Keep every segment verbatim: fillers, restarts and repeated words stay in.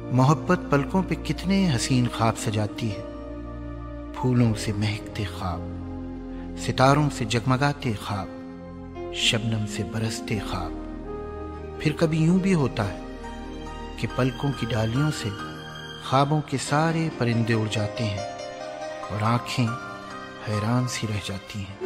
मोहब्बत पलकों पे कितने हसीन ख्वाब सजाती है। फूलों से महकते ख्वाब, सितारों से जगमगाते ख्वाब, शबनम से बरसते ख्वाब। फिर कभी यूं भी होता है कि पलकों की डालियों से ख्वाबों के सारे परिंदे उड़ जाते हैं और आंखें हैरान सी रह जाती हैं।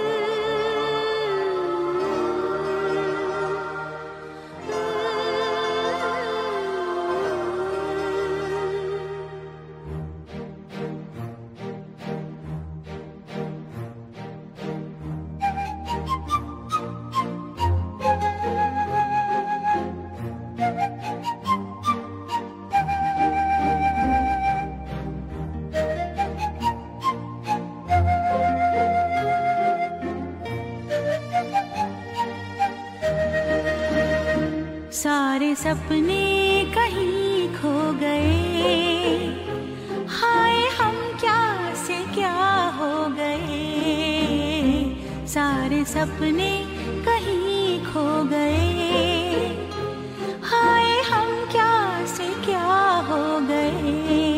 सारे सपने कहीं खो गए, हाय हम क्या से क्या हो गए। सारे सपने कहीं खो गए, हाय हम क्या से क्या हो गए।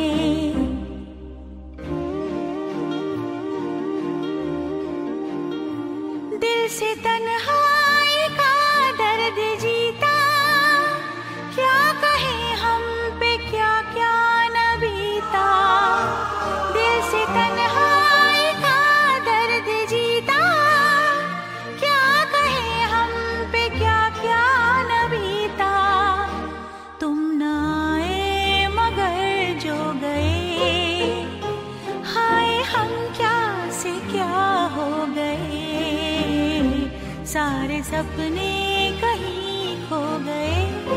दिल से तन्हाई का दर्द जीता, क्या कहें हम पे क्या क्या न बीता। दिल से तन्हाई का दर्द जीता, क्या कहें हम पे क्या क्या न बीता। तुम न आए मगर जो गए, हाय हम क्या से क्या हो गए। सारे सपने कहीं खो गए,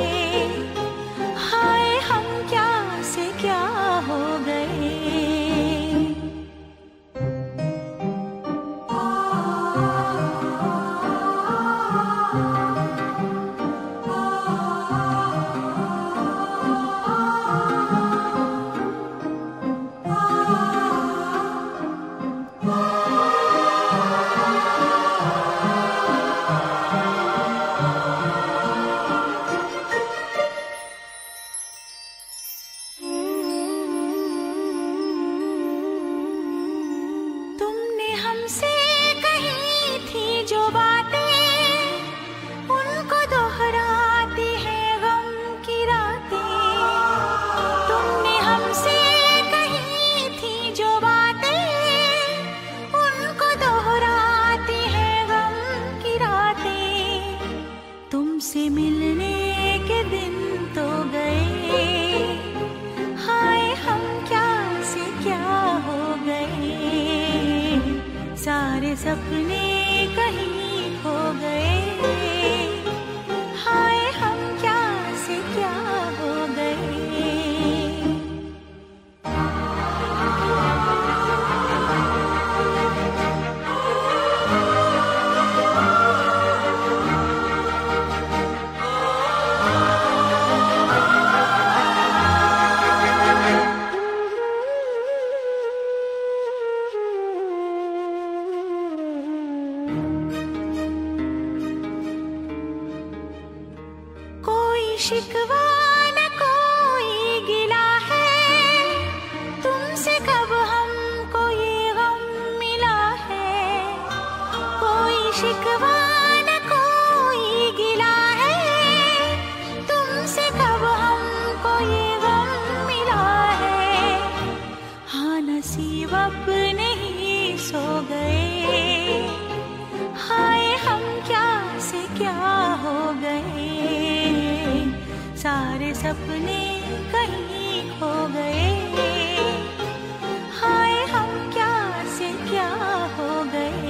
हाय हम क्या से क्या हो गए। हमसे कही थी जो बातें, उनको दोहराती है गम की रातें। तुमने हमसे कही थी जो बातें, उनको दोहराती है गम की रातें। तुमसे मिलने के दिन तो गए, हाय हम क्या से क्या हो गए। सारे सपने कहीं खो गए, हाय हम क्या से क्या हो गए। शिकवा न कोई गिला है, तुमसे कब हमको ये गम मिला है। कोई शिकवा न कोई गिला है, तुमसे कब हमको ये गम मिला है। हाँ नसीब अपने ही सो गए, हाय हम क्या से क्या हो गए। सारे सपने कहीं खो गए, हाय हम क्या से क्या हो गए।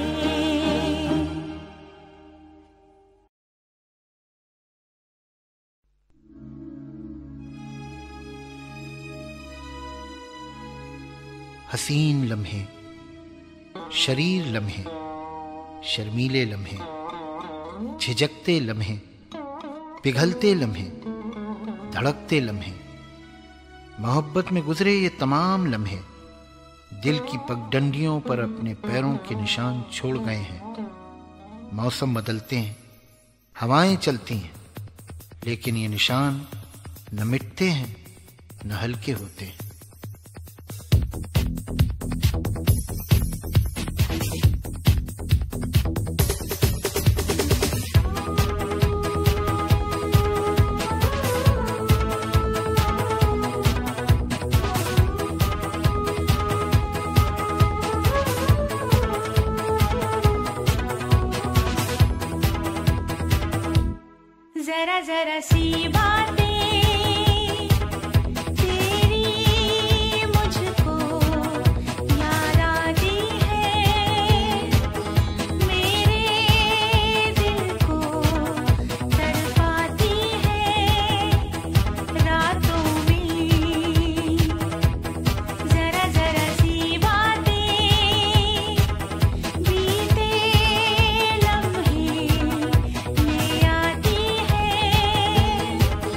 हसीन लम्हे, शरीर लम्हे, शर्मीले लम्हे, झिझकते लम्हे, पिघलते लम्हे, धड़कते लम्हे। मोहब्बत में गुजरे ये तमाम लम्हे दिल की पगडंडियों पर अपने पैरों के निशान छोड़ गए हैं। मौसम बदलते हैं, हवाएं चलती हैं, लेकिन ये निशान न मिटते हैं न हल्के होते हैं। जरा जरा सी बातें तेरी मुझको याद आती है, मेरे दिल को तड़पाती है रातों में। जरा जरा सी बातें बीते लम्हे ले आती है,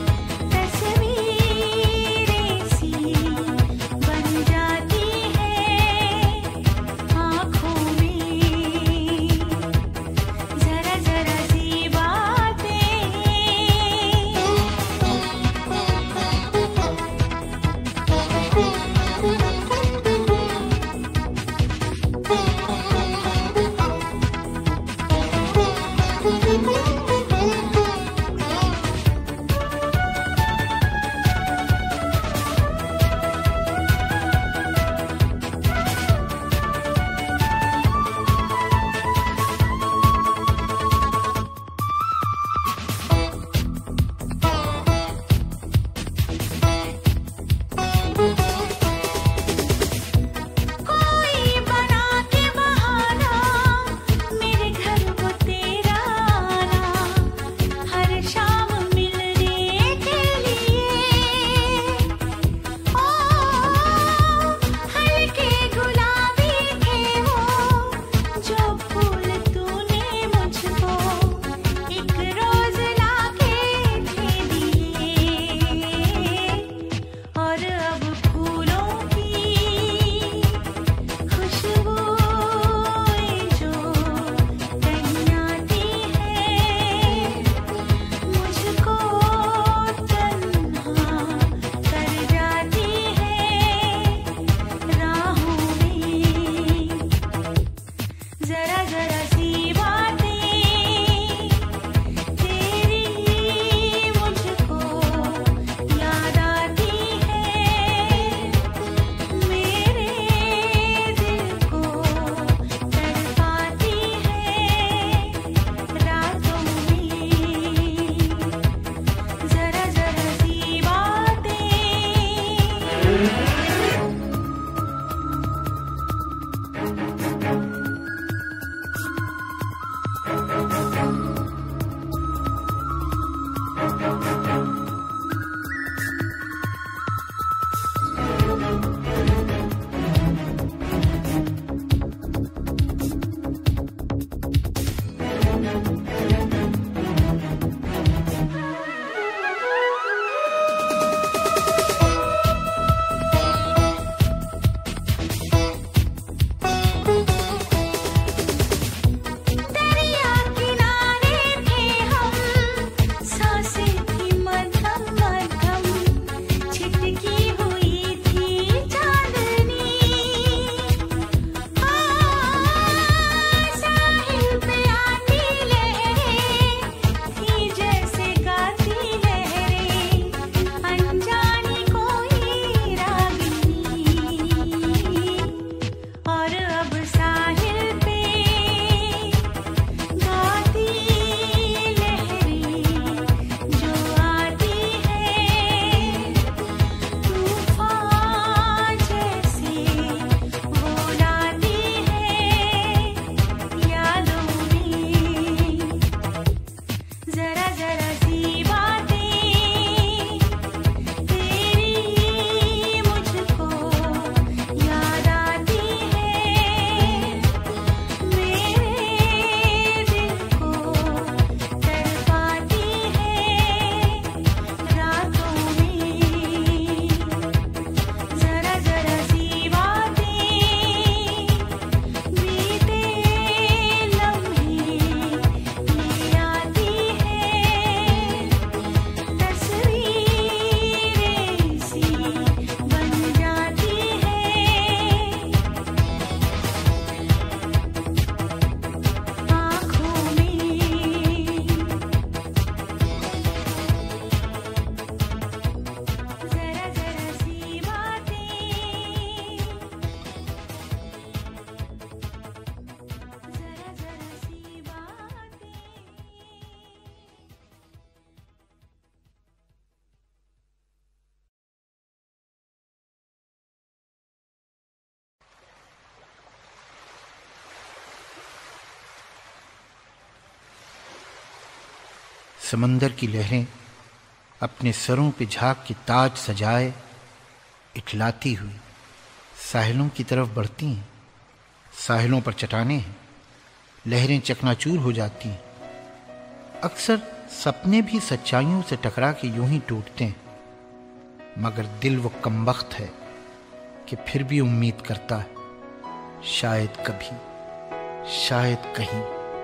समंदर की लहरें अपने सरों पे झाग के ताज सजाए इठलाती हुई साहिलों की तरफ बढ़ती हैं। साहिलों पर चट्टानें हैं, लहरें चकनाचूर हो जाती हैं। अक्सर सपने भी सच्चाइयों से टकरा के यूं ही टूटते हैं, मगर दिल वो कमबख्त है कि फिर भी उम्मीद करता है, शायद कभी, शायद कहीं।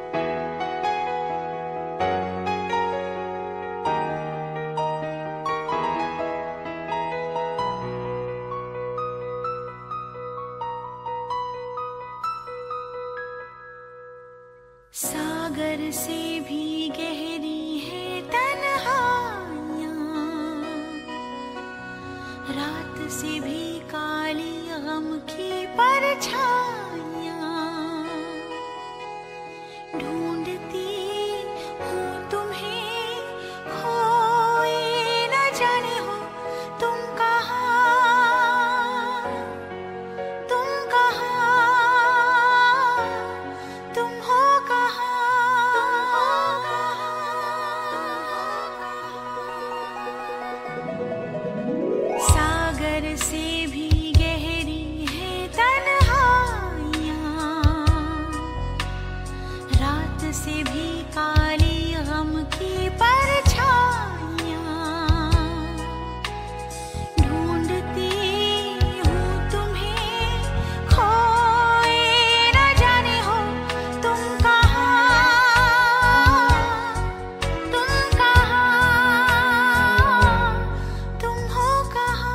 सागर से भी गहरी है तन्हाइयाँ, रात से भी काली गम की परछाइयाँ, ढूंढती हूँ तुम्हें, खोए न जाने हो तुम कहाँ, तुम कहाँ, तुम हो से भी गहरी है तन्हाइयाँ, रात से भी काली गम की परछाइयाँ, ढूंढती हूँ तुम्हें, खोए न जाने हो तुम कहाँ, तुम कहाँ, तुम हो कहाँ।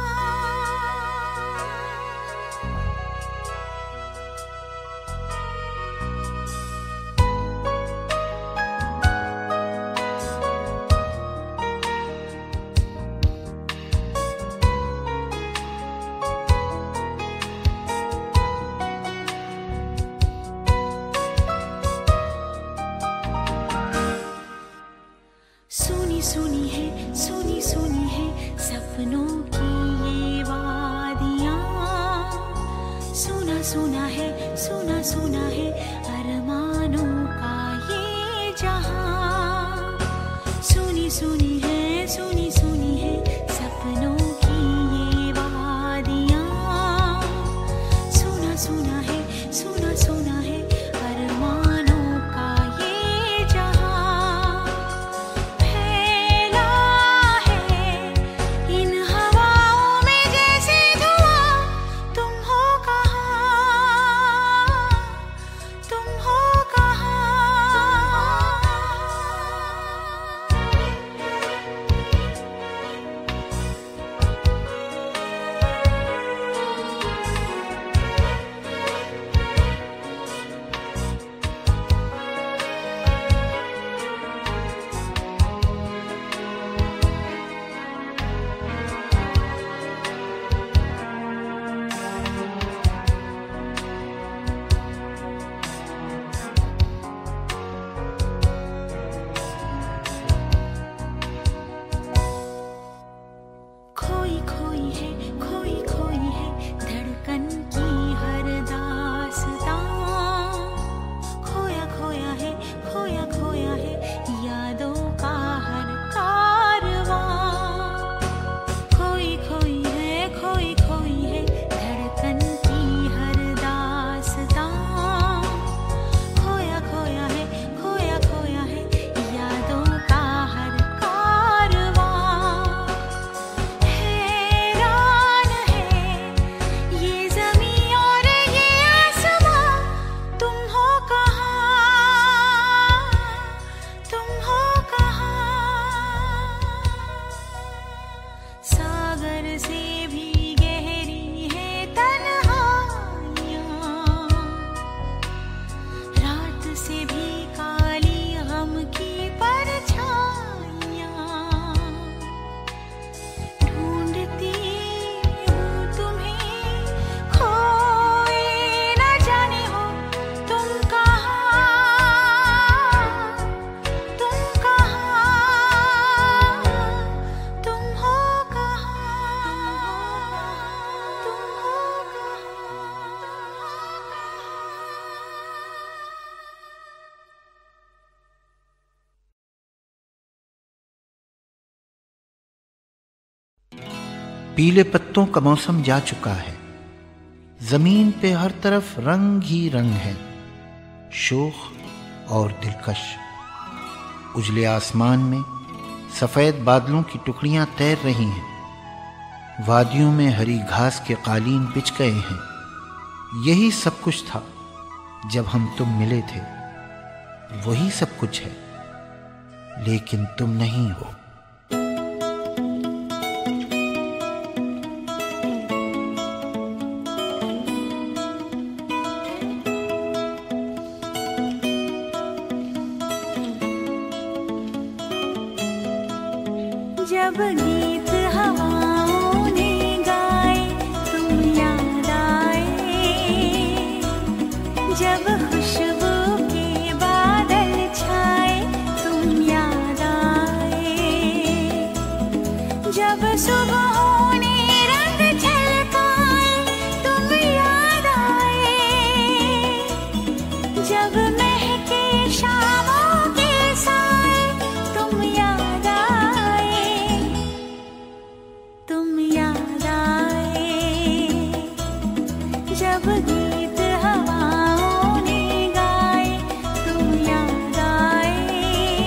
सुनी सुनी है, सुनी सुनी है सपनों की ये वादियाँ, सुना सुना है, सुना सुना है अरमानों का ये जहां। सुनी सुनी है, सुनी सुनी है सपनों की ये वादियाँ, सुना सुना है, सुना सुना है अरमानों का ये जहां। फैला है इन हवाओं में जैसे धुआं, तुम हो कहाँ, तुम हो कहाँ। पीले पत्तों का मौसम जा चुका है। जमीन पे हर तरफ रंग ही रंग है, शोख और दिलकश। उजले आसमान में सफेद बादलों की टुकड़ियां तैर रही हैं। वादियों में हरी घास के कालीन बिछ गए हैं। यही सब कुछ था जब हम तुम मिले थे। वही सब कुछ है, लेकिन तुम नहीं हो। जब गीत हवाओं ने गाए तुम याद आए, जब खुशबू के बादल छाए तुम याद आए, जब सुबहों ने रंग झलकाए तुम याद आए, जब महके शामों के साए तुम याद आए, तुम याद आए, जब गीत हवाओं ने गाए तुम याद आए,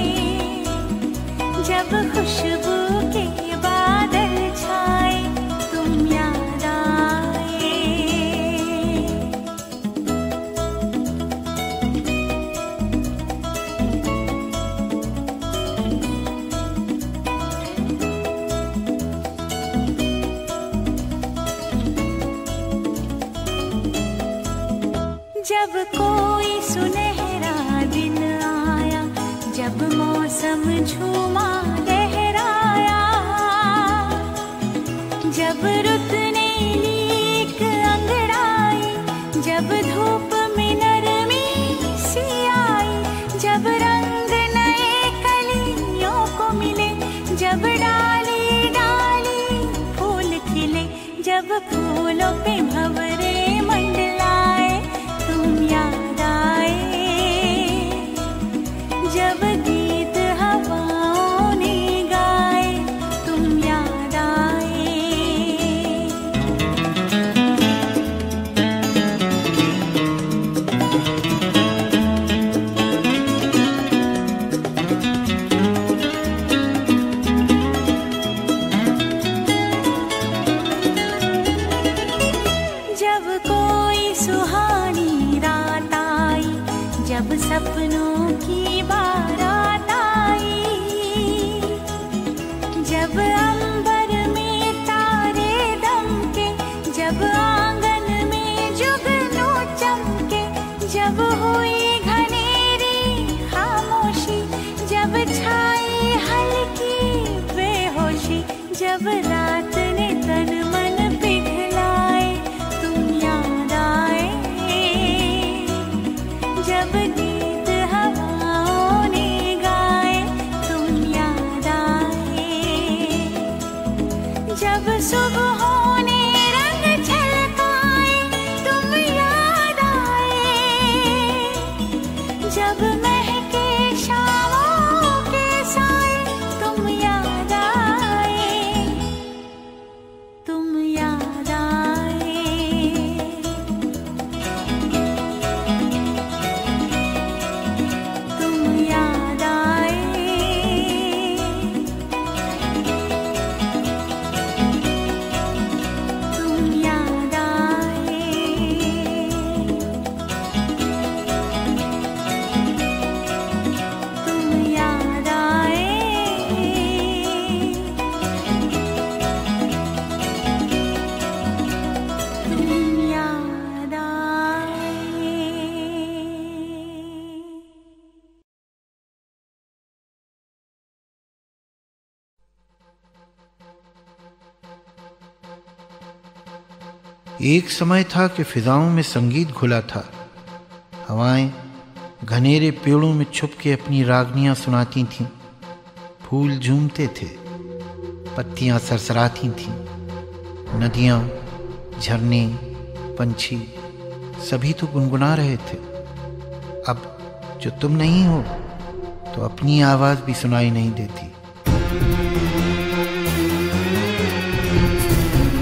जब खुशबू के बादल छाए तुम याद आए। जब कोई सुनहरा दिन आया, जब मौसम झूमा लहराया, जब रुत ने लीक अंगड़ाई, जब धूप में नरमी सी आई, जब रंग नए कलियों को मिले, जब डाली डाली फूल खिले, जब फूलों पे भंवरे मंडलाए तुम याद आए, जब गीत हवाओं ने गाए तुम याद आए। जब कोई सुहानी रात आई, जब सपनों की बारात आई, जब अंबर में तारे दमके, जब आंगन में जुगनू चमके, जब हुई घनेरी खामोशी, जब छाई हल्की बेहोशी, जब रात ने तन मन पिघलाए तुम याद आए, जब गीत हवाओं ने गाए तुम याद आए, जब सुबहों ने रंग झलकाए तुम याद आए, जब महके शामों के साए तुम याद आए, तुम याद आए। तुम याद आए, तुम याद आए, तुम याद आए, तुम याद आए। एक समय था कि फिजाओं में संगीत घुला था। हवाएं घनेरे पेड़ों में छुप के अपनी रागनियां सुनाती थीं। फूल झूमते थे, पत्तियां सरसराती थीं। नदियां, झरने, पंछी सभी तो गुनगुना रहे थे। अब जो तुम नहीं हो तो अपनी आवाज भी सुनाई नहीं देती।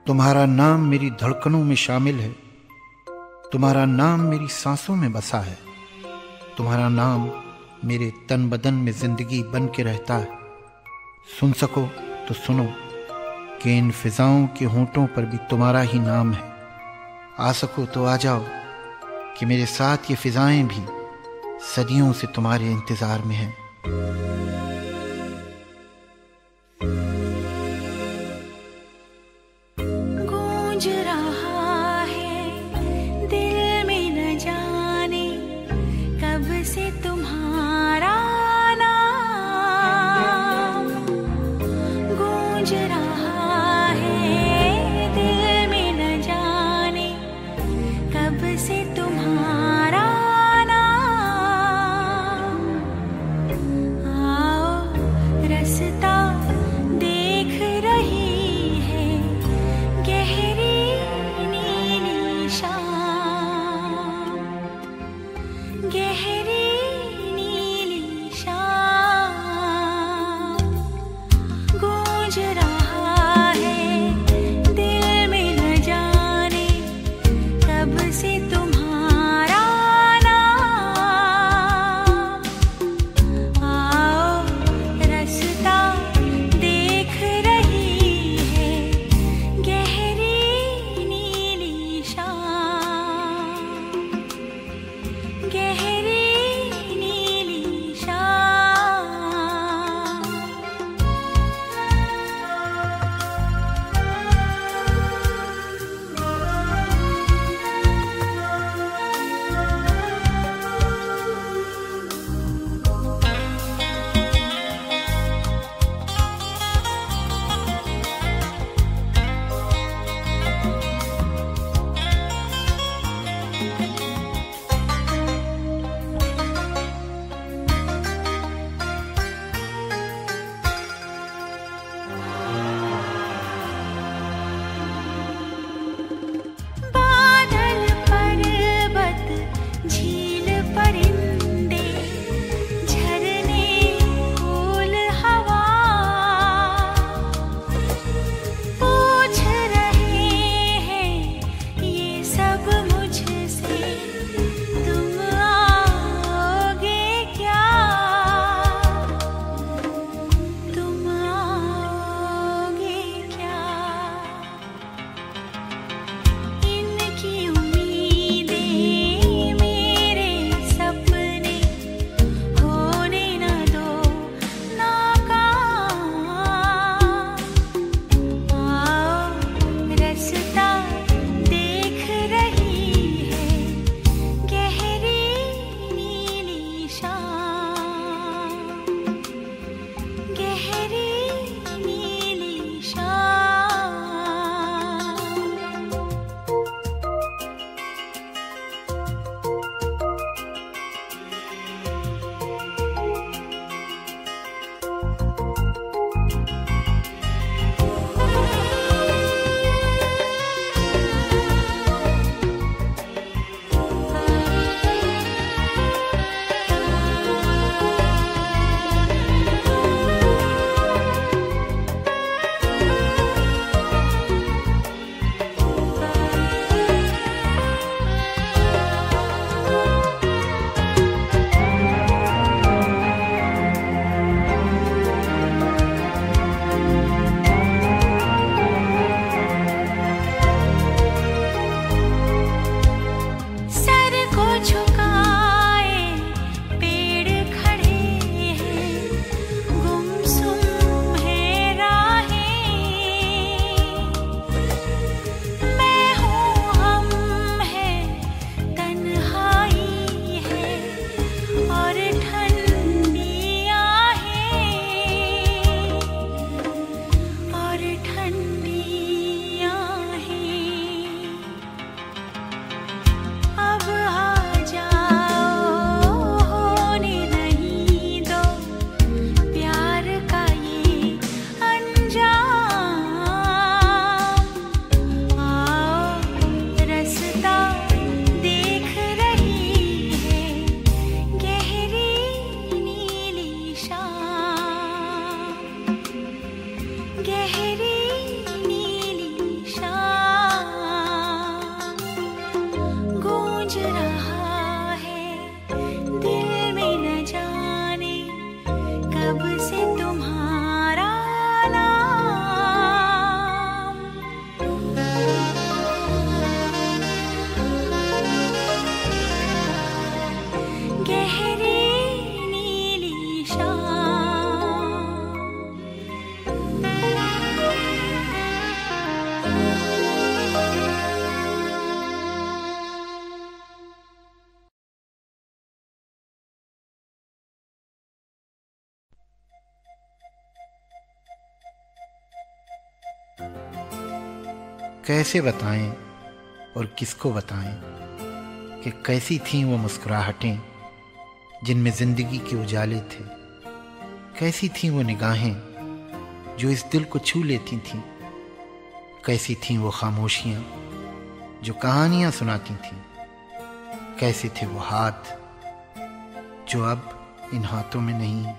तुम्हारा नाम मेरी धड़कनों में शामिल है, तुम्हारा नाम मेरी सांसों में बसा है, तुम्हारा नाम मेरे तन बदन में जिंदगी बन के रहता है। सुन सको तो सुनो कि इन फिजाओं के होंठों पर भी तुम्हारा ही नाम है। आ सको तो आ जाओ कि मेरे साथ ये फिजाएं भी सदियों से तुम्हारे इंतजार में हैं। गूंज रहा है दिल में न जाने कब से तुम्हारा नाम, गूंज रहा है दिल में न जाने कब से तुम्हारा नाम। आओ रास्ता देख रही है गहरी कैसे बताएं और किसको बताएं कि कैसी थीं वो मुस्कुराहटें जिनमें जिंदगी के उजाले थे, कैसी थीं वो निगाहें जो इस दिल को छू लेती थीं, कैसी थीं वो खामोशियां जो कहानियां सुनाती थीं, कैसे थे वो हाथ जो अब इन हाथों में नहीं।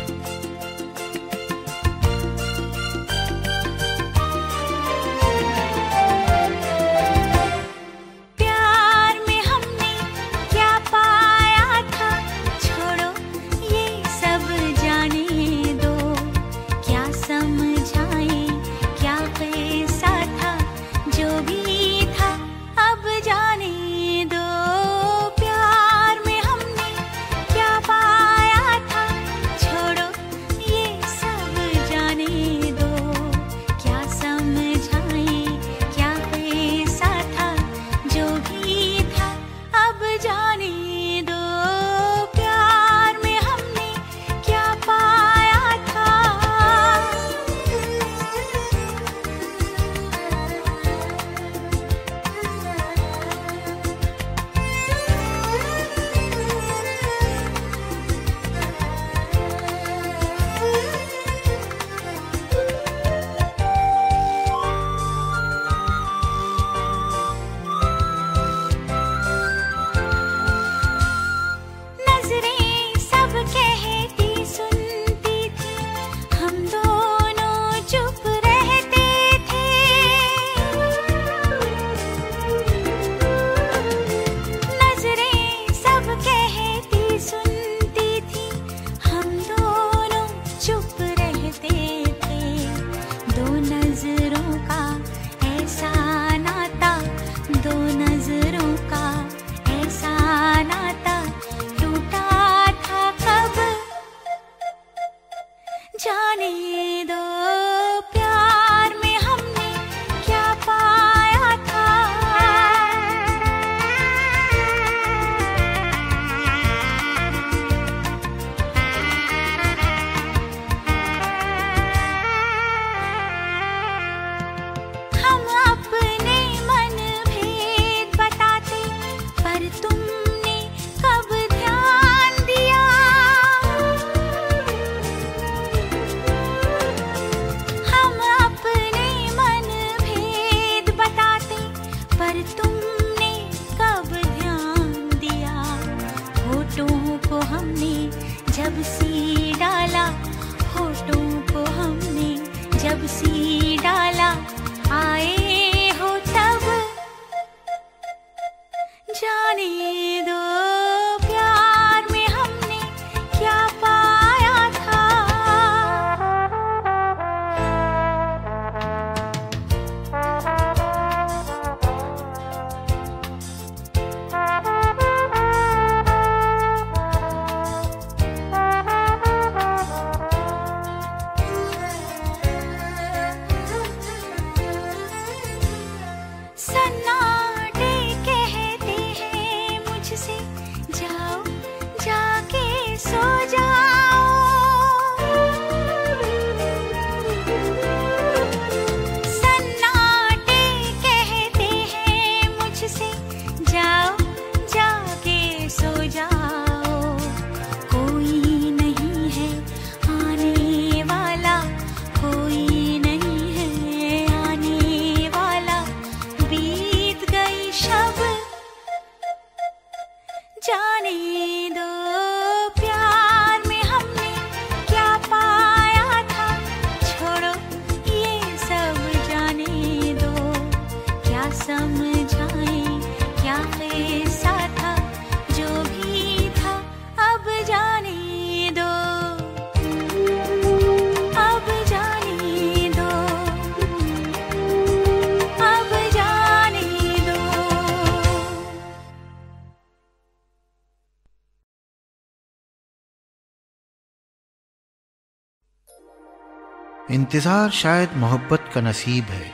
इंतज़ार शायद मोहब्बत का नसीब है,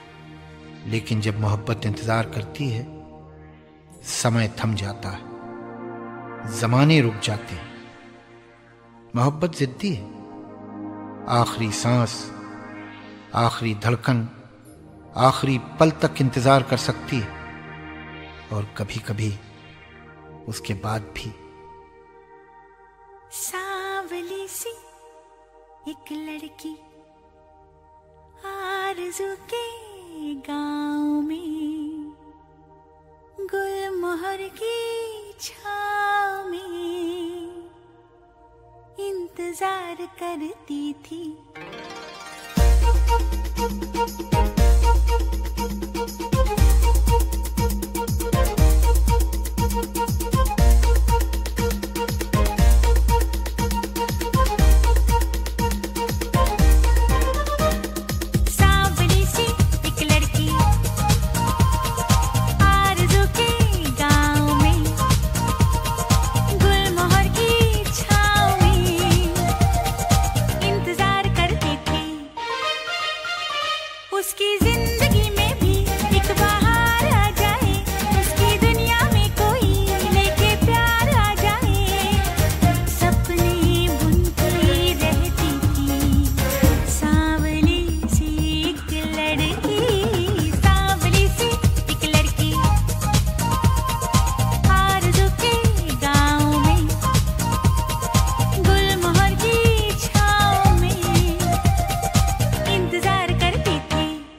लेकिन जब मोहब्बत इंतज़ार करती है समय थम जाता है, ज़माने रुक जाते हैं। मोहब्बत ज़िद्दी है। आखिरी सांस, आखिरी धड़कन आखिरी पल तक इंतजार कर सकती है, और कभी कभी उसके बाद भी। सांवली सी एक लड़की आरज़ू के गांव में, गुलमोहर की छाँव में इंतजार करती थी। उसकी जिंदगी में भी एक बहार आ जाए, उसकी दुनिया में कोई लेके प्यार आ जाए। सपने बुनती रहती थी सांवली सी एक लड़की, सांवली सी एक लड़की आरज़ू के गांव में, गुलमोहर की छाँव में इंतजार करती थी।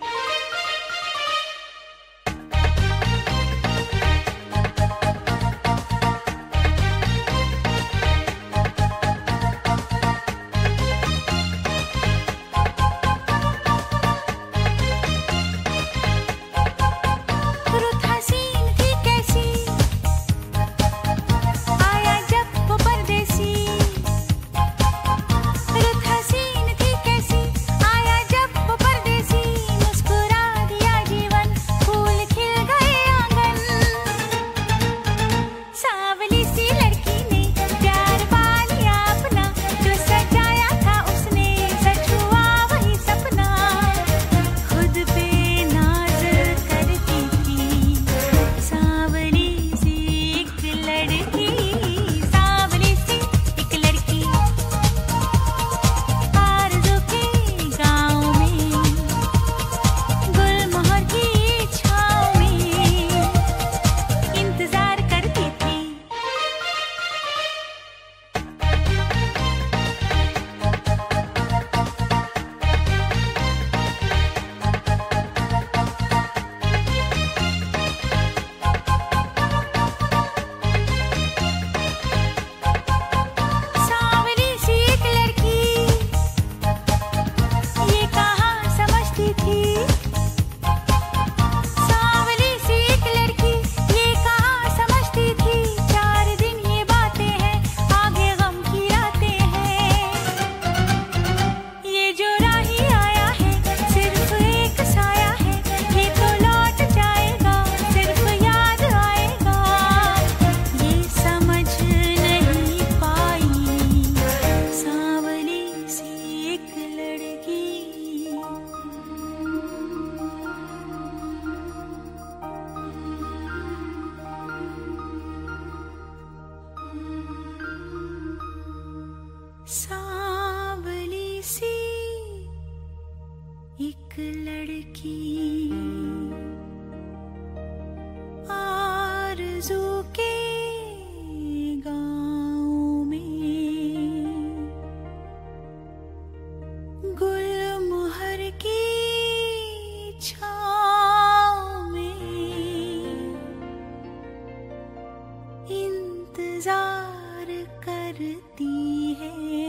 सांवली सी एक लड़की आरज़ू के गांव में, गुलमोहर की छाँव में इंतजार करती है।